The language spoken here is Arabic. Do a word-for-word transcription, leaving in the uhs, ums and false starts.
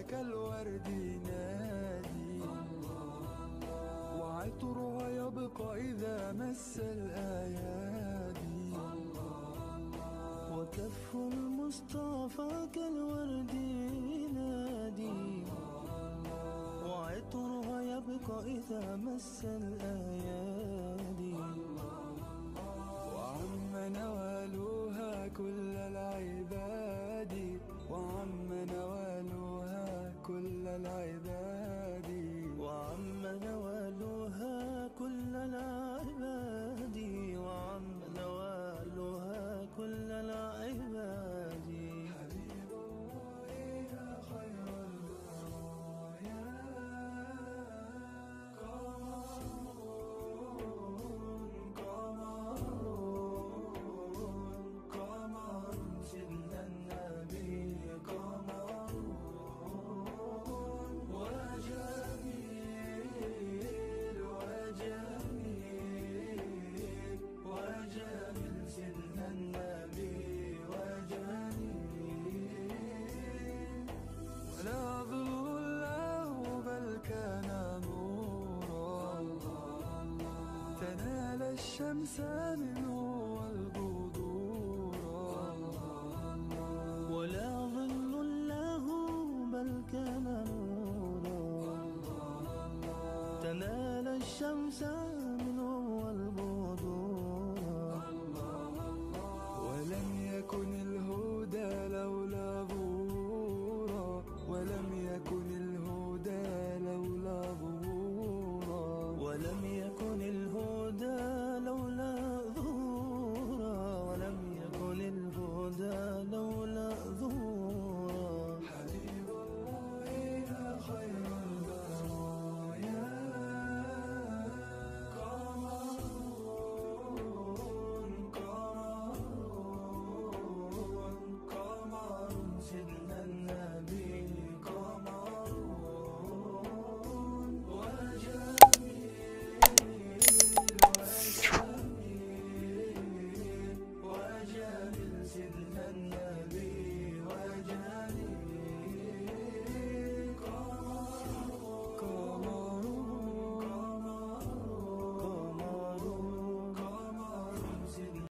كالورد ينادي، وعطرها يبقى إذا مس الأيادي، وكف المصطفى كالورد ينادي، وعطرها يبقى إذا مس الأيادي، وعم نوالها كل العباد، وعم نوالها كل العباد، وعم نوالها كل العباد، وعم نوالها كل العباد. حبيب الله يا خير البرايا، قمر قمر قمر سيدنا النبي، قمر وجميل وجميل وجميل سيدنا النبي وجميل. ولا ظل له بل كان نورا، تنال الشمس منه والبدورا، ولا ظل له بل كان نورا، تنال الشمس